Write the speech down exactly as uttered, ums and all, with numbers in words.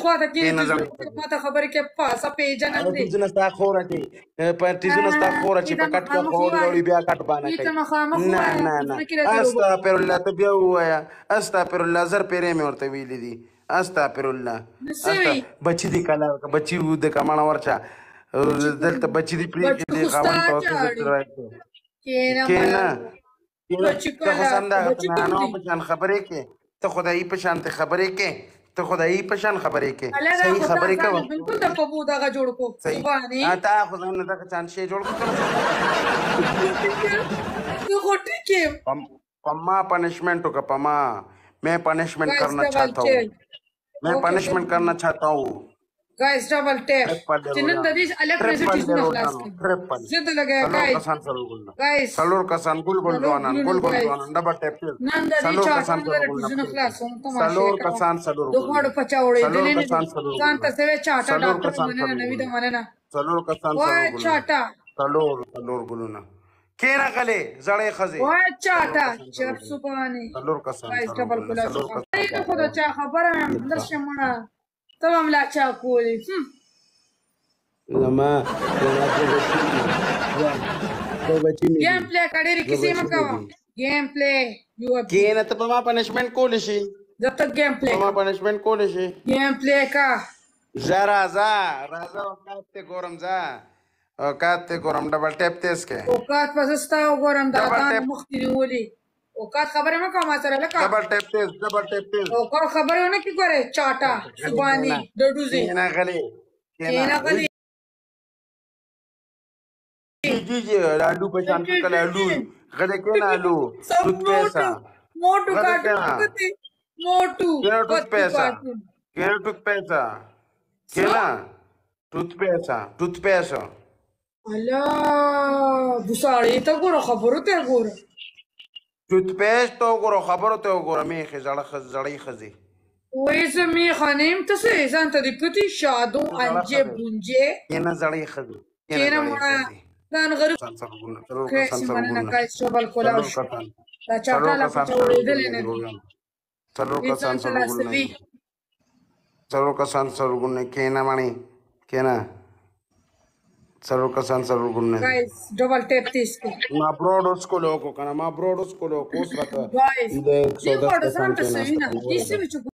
خواته کې ما ته خبرې کې پاسه پیژنم دي تیزونه ستا خوره کې په تیزونه ستا خوره چې په کټ کې خور وړي بیا کټ باندې کوي نه نه نه استغفر الله ته بیا ووایه استغفر الله زر پیرې مې ورته ویلي دي استغفر الله بچي دي کله بچي د کمانه ورچا دلته بچي دي پرېږدي دي خاوند ته کېنه ته خو سمدغه نانو په شان خبرې کې ته خدایي په شان ته خبرې کې ته خدایي په شان خبرې کې صحیح خبرې کوه بالکل د پبو دغه جوړ کو صحیح تا خو ځان نه دغه چان شی جوړ تو غوټی کې پما پنشمنٹ کا پما मैं पनिशमेंट करना चाहता हूँ मैं पनिशमेंट करना चाहता हूँ गाइस डबल टैप जिनन ददीश अलग नजर चीज ना खलास के जिद लगे गाइस गाइस सलोर कसान गुल गुल दोना गुल गुल दोना डबल टैप सलोर कसान चीज ना खलास सलोर कसान सलोर दो खड़ पचावड़े दिले ने कांत से चाटा डॉक्टर मने ना नवी द मने ना सलोर कसान ओए चाटा सलोर सलोर गुलना केरा गले जड़े खजे ओए चाटा चप सुपानी सलोर कसान गाइस डबल कलास नहीं खुद चा खबर है अंदर से मना تمام لا تاكلي لما गेम प्ले करेरी किसी में कहो गेम प्ले यू अब गेम तो पमा पनिशमेंट कोल शी जब तक गेम प्ले पमा पनिशमेंट कोल शी गेम प्ले का जरा जा राजा औकात गरम जा औकात गरम डबल टैप तेज के औकात पसस्ता गरम दादा मुख्तरी होली औकात खबर में कमा सर लका डबल टैप तेज डबल टैप तेज औकात खबर होने की करे चाटा सुबानी डडूजी केना गले केना गले जी जी आलू पे शांत कल आलू गले केना आलू टूथ पैसा मोटू काटू मोटू केना टूथ पैसा केना टूथ पैसा केना टूथ पैसा टूथ पैसा अल्लाह बुसाड़ी तो गोरो खबर होते गोरो टूथपेस्ट तो गोरो खबर तो गोरो मेखे जड़ा खज जड़ी खजी वैसे मी खानेम तसे जानता दिक्कती शादो अंजे बुंजे केना जड़ी खजी केना मना दान गरु के सिमना ना काय शबल कोलाश ला चाटा ला पचौड़े दले ने चलो का सांसर गुने चलो का सांसर गुने केना मानी केना चलो का सांसर गुने गाइस डबल टैप दिस మా బ్రోడోస్ को लोगो kana మా బ్రోడోస్ को लोगो कोस रखा गाइस ये कोड सांता से ना इसी में